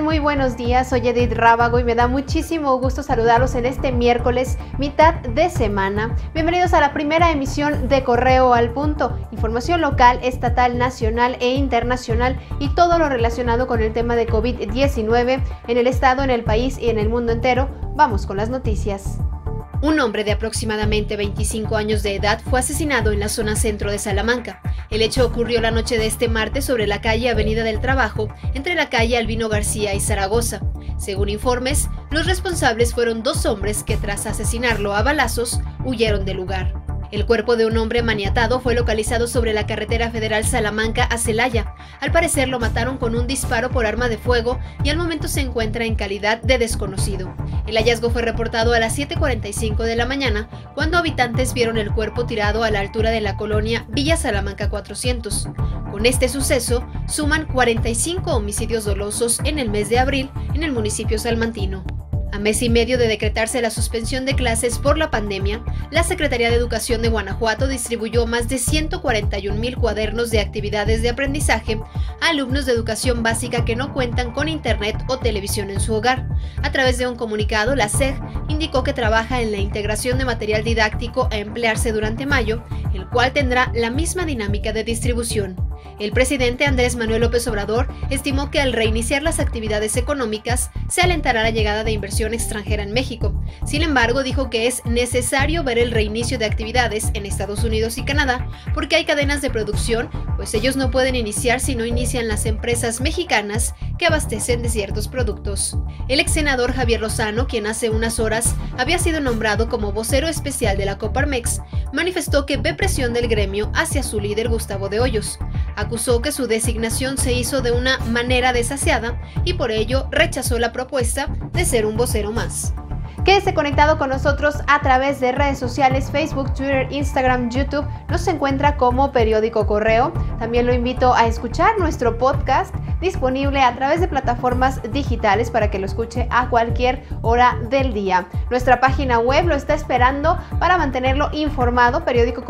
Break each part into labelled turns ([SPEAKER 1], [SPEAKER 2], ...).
[SPEAKER 1] están? Muy buenos días, soy Edith Rábago y me da muchísimo gusto saludarlos en este miércoles, mitad de semana. Bienvenidos a la primera emisión de Correo al Punto, información local, estatal, nacional e internacional y todo lo relacionado con el tema de COVID-19 en el estado, en el país y en el mundo entero. Vamos con las noticias. Un hombre de aproximadamente 25 años de edad fue asesinado en la zona centro de Salamanca. El hecho ocurrió la noche de este martes sobre la calle Avenida del Trabajo, entre la calle Albino García y Zaragoza. Según informes, los responsables fueron dos hombres que tras asesinarlo a balazos, huyeron del lugar. El cuerpo de un hombre maniatado fue localizado sobre la carretera federal Salamanca a Celaya. Al parecer lo mataron con un disparo por arma de fuego y al momento se encuentra en calidad de desconocido. El hallazgo fue reportado a las 7:45 de la mañana, cuando habitantes vieron el cuerpo tirado a la altura de la colonia Villa Salamanca 400. Con este suceso, suman 45 homicidios dolosos en el mes de abril en el municipio salmantino. A mes y medio de decretarse la suspensión de clases por la pandemia, la Secretaría de Educación de Guanajuato distribuyó más de 141,000 cuadernos de actividades de aprendizaje a alumnos de educación básica que no cuentan con internet o televisión en su hogar. A través de un comunicado, la SEG indicó que trabaja en la integración de material didáctico a emplearse durante mayo, el cual tendrá la misma dinámica de distribución. El presidente Andrés Manuel López Obrador estimó que al reiniciar las actividades económicas se alentará la llegada de inversión extranjera en México. Sin embargo, dijo que es necesario ver el reinicio de actividades en Estados Unidos y Canadá porque hay cadenas de producción, pues ellos no pueden iniciar si no inician las empresas mexicanas que abastecen de ciertos productos. El ex senador Javier Lozano, quien hace unas horas había sido nombrado como vocero especial de la Coparmex, manifestó que ve presión del gremio hacia su líder Gustavo de Hoyos. Acusó que su designación se hizo de una manera desasiada y por ello rechazó la propuesta de ser un vocero más. Quédese conectado con nosotros a través de redes sociales, Facebook, Twitter, Instagram, YouTube. Nos encuentra como Periódico Correo. También lo invito a escuchar nuestro podcast disponible a través de plataformas digitales para que lo escuche a cualquier hora del día. Nuestra página web lo está esperando para mantenerlo informado,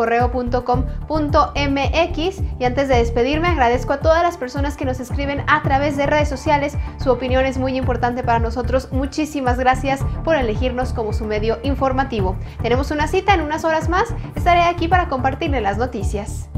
[SPEAKER 1] periodicocorreo.com.mx. Y antes de despedirme, agradezco a todas las personas que nos escriben a través de redes sociales. Su opinión es muy importante para nosotros. Muchísimas gracias por elegirnos como su medio informativo. Tenemos una cita en unas horas más. Estaré aquí para compartirle las noticias.